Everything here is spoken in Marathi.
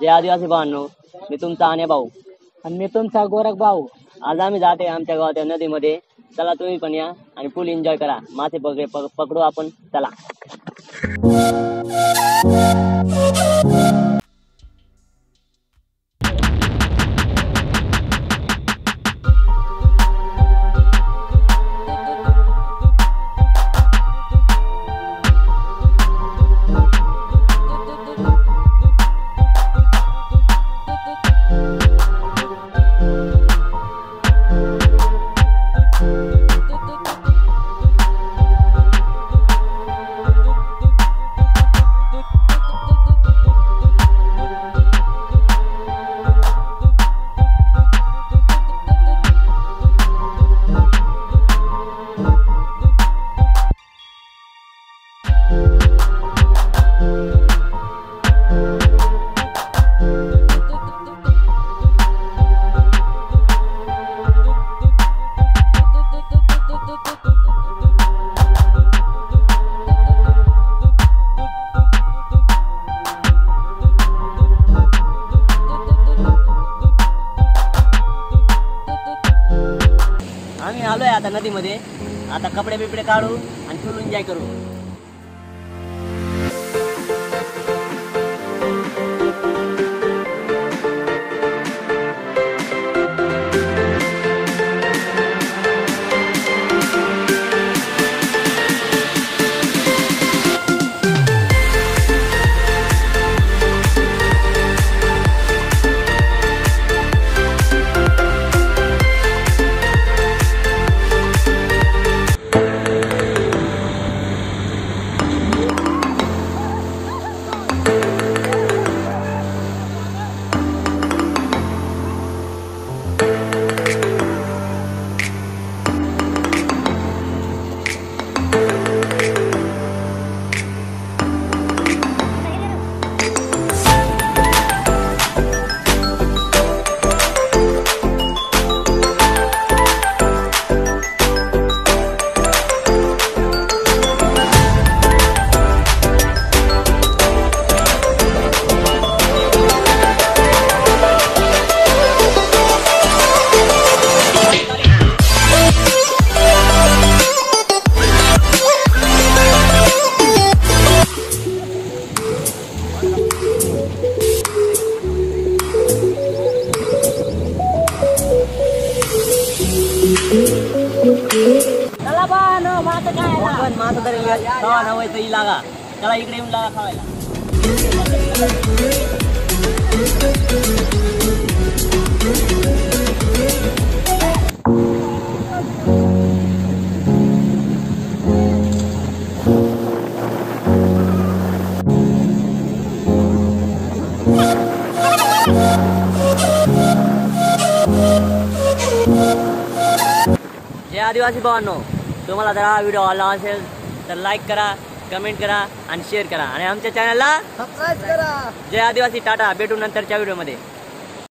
जय आदिवासी भावांनो, मी तुमचा आने भाऊ आणि मी तुमचा गोरख भाऊ. आज आम्ही जाते आमच्या गावाच्या नदीमध्ये. चला तुम्ही पण या आणि फुल एन्जॉय करा. मासे पकडू आपण. चला. आम्ही आलोय आता नदीमध्ये. आता कपडे बिपडे काढू आणि फुल एन्जॉय करू. चला बा न माता काय मासा तरी खावा नवायचं ही लागा. चला इकडे येऊन लागा खावायला. जय आदिवासी भावांनो, तुम्हाला जर हा व्हिडिओ आवडला असेल तर लाईक करा, कमेंट करा आणि शेअर करा आणि आमच्या चॅनलला सबस्क्राइब करा. जय आदिवासी. टाटा. भेटू नंतरच्या व्हिडिओमध्ये.